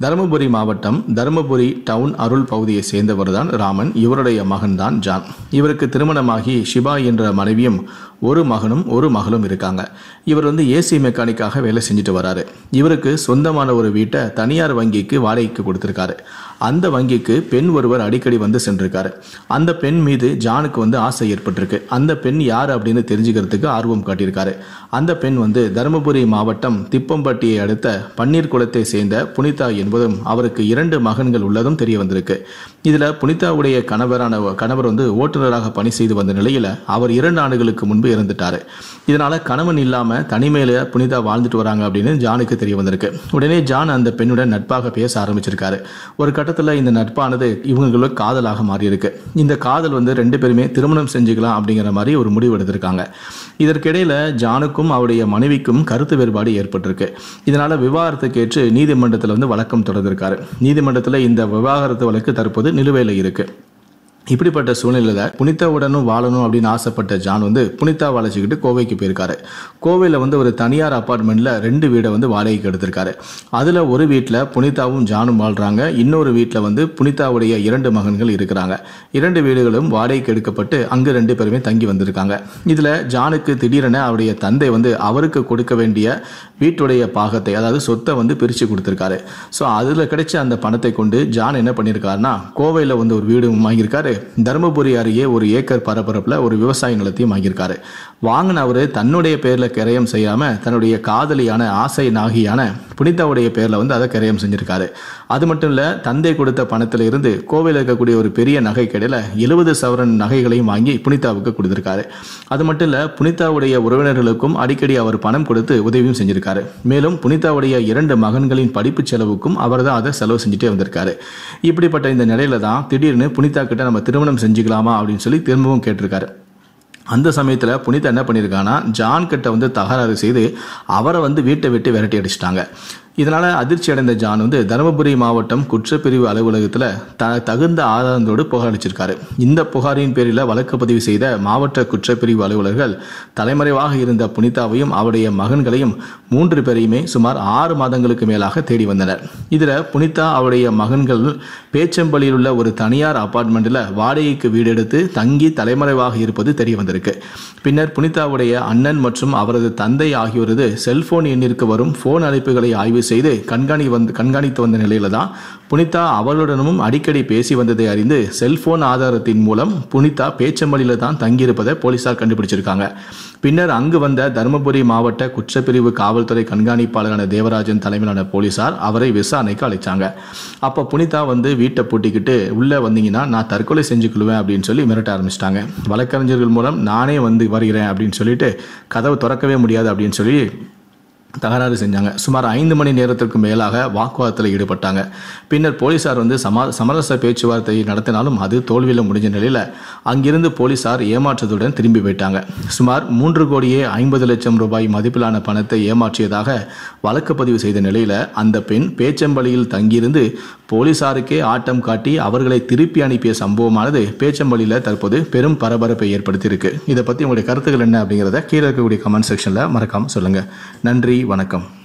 தருமபுரி மாவட்டம் தருமபுரி டவுன் அருள் பகுதியை சேர்ந்தவர் தான் ராமன். இவருடைய மகன் தான் ஜான். இவருக்கு திருமணமாகி ஷிபா என்ற மனைவியும் ஒரு மகனும் ஒரு மகளும் இருக்காங்க. இவர் ஏசி மெக்கானிக்காக வேலை செஞ்சுட்டு வராரு. இவருக்கு சொந்தமான ஒரு வீட்டை தனியார் வங்கிக்கு வாடகைக்கு கொடுத்திருக்காரு. அந்த வங்கிக்கு பெண் ஒருவர் அடிக்கடி சென்றிருக்காரு. அந்த பெண் மீது ஜானுக்கு ஆசை ஏற்பட்டிருக்கு. அந்த பெண் யார் அப்படின்னு தெரிஞ்சுக்கிறதுக்கு ஆர்வம் காட்டியிருக்காரு. அந்த பெண் தருமபுரி மாவட்டம் திப்பம்பட்டியை அடுத்த பன்னீர்குளத்தை சேர்ந்த புனிதா என்பதும் அவருக்கு 2 மகன்கள் உள்ளதும் தெரிய வந்திருக்கு. இதுல புனிதாவுடைய கணவர் ஓட்டுநராக பணி செய்து வந்த நிலையில அவர் 2 ஆண்டுகளுக்கு முன்பு இறந்துட்டாரு. இதனால கணவன் இல்லாம தனிமையில புனிதா வாழ்ந்துட்டு வராங்க அப்படின்னு ஜானுக்கு தெரிய வந்திருக்கு. உடனே ஜான் அந்த பெண்ணுடன் நட்பாக பேச ஆரம்பிச்சிருக்காரு. ஒரு கட்டத்துல இந்த நட்பானது இவங்களுக்கு காதலாக மாறி இருக்கு. இந்த காதல் 2 பேருமே திருமணம் செஞ்சுக்கலாம் அப்படிங்கிற மாதிரி ஒரு முடிவு எடுத்திருக்காங்க. இதற்கிடையில ஜானுக்கும் அவருடைய மனைவிக்கும் கருத்து வேறுபாடு ஏற்பட்டிருக்கு. இதனால விவாகரத்து கேட்டு நீதிமன்றத்தில் வழக்கம் தொடர்ந்திருக்காரு. நீதிமன்றத்தில் இந்த விவாகரத்து வழக்கு தற்போது நிலுவையில் இருக்கு. இப்படிப்பட்ட சூழ்நிலையில புனிதாவுடனும் வாழணும் அப்படின்னு ஆசைப்பட்ட ஜான் புனிதா வளைச்சிக்கிட்டு கோவைக்கு போயிருக்காரு. கோவையில் ஒரு தனியார் அபார்ட்மெண்ட்ல 2 வீடை வாடகைக்கு எடுத்திருக்காரு. அதுல ஒரு வீட்டில் புனிதாவும் ஜானும் வாழ்றாங்க. இன்னொரு வீட்டில் புனிதாவுடைய 2 மகன்கள் இருக்கிறாங்க. 2 வீடுகளும் வாடகைக்கு எடுக்கப்பட்டு அங்கு 2 பேருமே தங்கி வந்திருக்காங்க. இதுல ஜானுக்கு திடீரென அவருடைய தந்தை அவருக்கு கொடுக்க வேண்டிய வீட்டுடைய பாகத்தை, அதாவது சொத்தை பிரிச்சு கொடுத்திருக்காரு. ஸோ அதுல கிடைச்ச அந்த பணத்தை கொண்டு ஜான் என்ன பண்ணியிருக்காருன்னா, கோவையில் ஒரு வீடு வாங்கியிருக்காரு. தருமபுரி அருகே 1 ஏக்கர் பரப்பரப்புல ஒரு விவசாய நிலத்தையும் வாங்கியிருக்காரு. வாங்கின அவரு தன்னுடைய பேர்ல கிரயம் செய்யாம தன்னுடைய காதலியான ஆசை நாகியான புனிதாவுடைய பேர்ல அதை கிரயம் செஞ்சிருக்காரு. அது மட்டும் இல்ல, தந்தை கொடுத்த பணத்தில இருந்து கோவையில் இருக்கக்கூடிய ஒரு பெரிய நகை கடையில 70 சவரன் நகைகளையும் வாங்கி புனிதாவுக்கு கொடுத்திருக்காரு. அது மட்டும் இல்ல, புனிதாவுடைய உறவினர்களுக்கும் அடிக்கடி அவர் பணம் கொடுத்து உதவியும் செஞ்சிருக்காரு. மேலும் புனிதாவுடைய 2 மகன்களின் படிப்பு செலவுக்கும் அவர் தான் அதை செலவு செஞ்சுட்டே வந்திருக்காரு. இப்படிப்பட்ட இந்த நிலையில தான் திடீர்னு புனிதா கிட்ட நம்ம திருமணம் செஞ்சுக்கலாமா அப்படின்னு சொல்லி திரும்பவும் கேட்டிருக்காரு. அந்த சமயத்தில் புனிதா என்ன பண்ணியிருக்காங்கன்னா, ஜான் கிட்ட தகராறு செய்து அவரை வீட்டை விட்டு விரட்டி அடிச்சிட்டாங்க. இதனால அதிர்ச்சி அடைந்த ஜான் தருமபுரி மாவட்டம் குற்றப்பிரிவு அலுவலகத்தில் தகுந்த ஆதாரத்தோடு புகார் அளிச்சிருக்காரு. இந்த புகாரின் பேரில் வழக்கு பதிவு செய்த மாவட்ட குற்றப்பிரிவு அலுவலர்கள் தலைமறைவாக இருந்த புனிதாவையும் அவருடைய மகன்களையும் 3 பேரையுமே சுமார் 6 மாதங்களுக்கு மேலாக தேடி வந்தனர். இதில் புனிதா அவருடைய மகன்கள் பேச்சம்பள்ளியில் உள்ள ஒரு தனியார் அபார்ட்மெண்ட்டில் வாடகைக்கு வீடு எடுத்து தங்கி தலைமறைவாக இருப்பது தெரிய வந்திருக்கு. பின்னர் புனிதாவுடைய அண்ணன் மற்றும் அவரது தந்தை ஆகியோரது செல்போன் எண்ணிற்கு வரும் போன் அழைப்புகளை ஆய்வு செய்து கண்காணித்து வந்த நிலையில தான் புனிதா அவர்களுடனும் அடிக்கடி பேசி வந்ததை அறிந்து செல்போன் ஆதாரத்தின் மூலம் புனிதா பேச்சம்பள்ளியில தான் தங்கியிருப்பதை போலீசார் கண்டுபிடிச்சிருக்காங்க. பின்னர் அங்கு வந்த தருமபுரி மாவட்ட குற்றப்பிரிவு காவல்துறை கண்காணிப்பாளரான தேவராஜன் தலைமையிலான போலீசார் அவரை விசாரணைக்கு அழைச்சாங்க. அப்ப புனிதா வீட்டை பூட்டிக்கிட்டு உள்ள வந்தீங்கன்னா நான் தற்கொலை செஞ்சுக்கொள்வேன் அப்படின்னு சொல்லி மிரட்ட ஆரம்பிச்சிட்டாங்க. வழக்கறிஞர்கள் மூலம் நானே வருகிறேன் அப்படின்னு சொல்லிட்டு கதவு திறக்கவே முடியாது அப்படின்னு சொல்லி தகராறு செஞ்சாங்க. சுமார் 5 மணி நேரத்திற்கு மேலாக வாக்குவாதத்தில் ஈடுபட்டாங்க. பின்னர் போலீசார் சமரச பேச்சுவார்த்தை நடத்தினாலும் அது தோல்வியில் முடிஞ்ச நிலையில் அங்கிருந்து போலீசார் ஏமாற்றத்துடன் திரும்பி போயிட்டாங்க. சுமார் 3,50,00,000 ரூபாய் மதிப்பிலான பணத்தை ஏமாற்றியதாக வழக்கு பதிவு செய்த நிலையில் அந்த பெண் பேச்சம்பள்ளியில் தங்கியிருந்து போலீசாருக்கே ஆட்டம் காட்டி அவர்களை திருப்பி அனுப்பிய சம்பவமானது பேச்சம்பள்ளியில் தற்போது பெரும் பரபரப்பை ஏற்படுத்தியிருக்கு. இதை பற்றி உங்களுடைய கருத்துக்கள் என்ன அப்படிங்கிறத கீழே இருக்கக்கூடிய கமெண்ட் செக்ஷனில் மறக்காமல் சொல்லுங்கள். நன்றி, வணக்கம்.